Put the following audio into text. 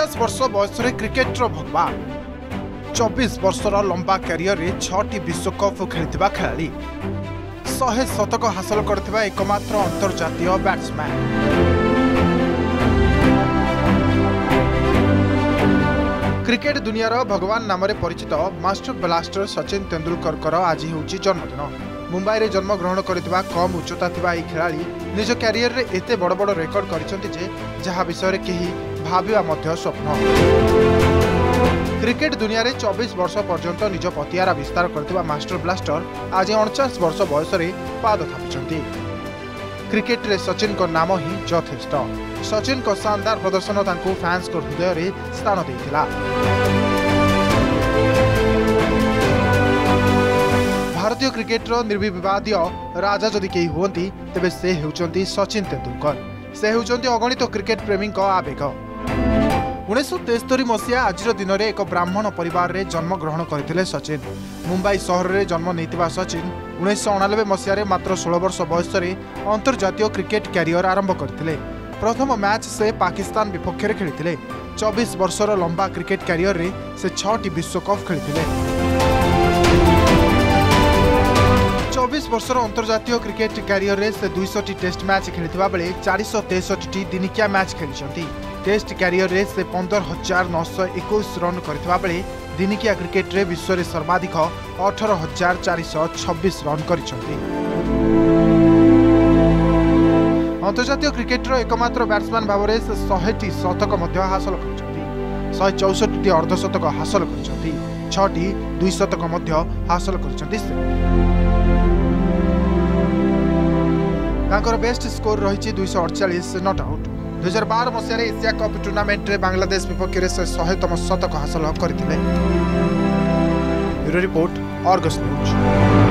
49 वर्ष बयस क्रिकेटर भगवान 24 वर्षर लंबा क्यारियर रे 6टी विश्वकप खेलिथिबा खेलाड़ी 100 शतक हासिल करथिबा एकमात्र अंतर्जातीय बैट्समैन। क्रिकेट दुनियार भगवान नाम परिचित मास्टर ब्लास्टर सचिन तेंदुलकर आज होउची जन्मदिन। मुंबई रे जन्म ग्रहण करथिबा कम उच्चता थिबा एई खेलाड़ी निज क्यारियर रे एते बड़ बड़ रेकर्ड करिसंती जे जहा विषय रे केही भाबिबा मध्य स्वप्न। क्रिकेट दुनिया रे 24 वर्ष पर्यंत निज पतियारा विस्तार करथिबा मास्टर ब्लास्टर आज 49 वर्ष बयस रे पाद थापिसंती। क्रिकेट रे सचिन को नाम ही यथेष्ट। सचिन को शानदार प्रदर्शन तांको फैंस को हृदय रे स्थान देथिला। भारतीय क्रिकेट निर्विवादीय राजा जदि केही हुवंती तेबे से हेउचंती सचिन तेंदुलकर। से हेउचंती अगणित क्रिकेट प्रेमी आवेग। 1973 मसीहा आज दिन में एक ब्राह्मण परिवार रे जन्म ग्रहण करथिले सचिन। मुंबई सहर रे जन्म नेतिबा सचिन 1999 मसीहा मात्र 16 वर्ष बयस अंतर्जातीय क्रिकेट क्यारियर आरंभ करथिले। प्रथम मैच से पाकिस्तान विपक्ष में खेलिथिले। 24 वर्षर लंबा क्रिकेट क्यारियर रे से 6टी विश्वकप खेलिथिले। 24 वर्षर अंतर्जातीय क्रिकेट क्यारियर रे से 200टी टेस्ट मैच खेलिथिबा बेले 463टी दिनिकिया मैच खेलिछंती। टेस्ट क्यारियर रे से 15,921 रन करथिबा बेले दिनिकिया क्रिकेट रे विश्व रे सर्वाधिक 18,426 रन करिछंती। अंतर्जातीय क्रिकेट रो एकमात्र बैट्समैन भाव में से 100टी शतक मध्य हासिल करिछंती। 164टी अर्धशतक हासिल करिछंती। 6टी द्विशतक मध्य हासिल करिछंती। तांकर बेस्ट स्कोर रही 248 नॉट आउट। 2012 मसीह एशिया कप टूर्नामेंट रे बांग्लादेश विपक्ष में 100तम शतक हासिल करथिले। Bureau report, Argus news.